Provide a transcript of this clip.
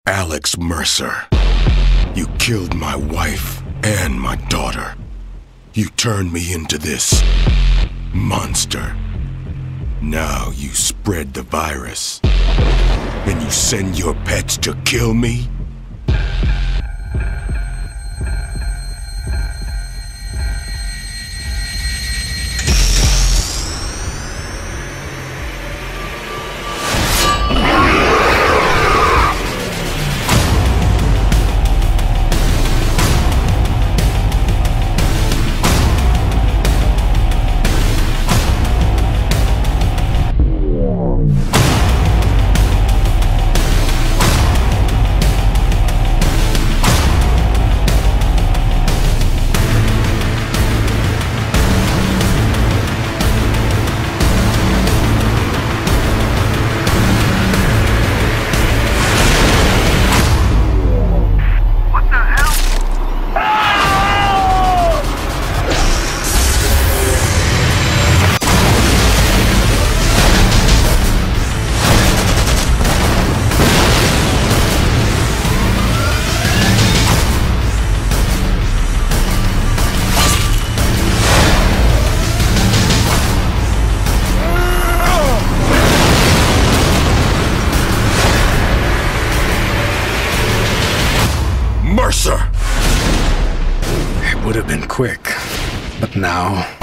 Alex Mercer. You killed my wife and my daughter. You turned me into this monster. Now you spread the virus. And you send your pets to kill me? Mercer! It would have been quick, but now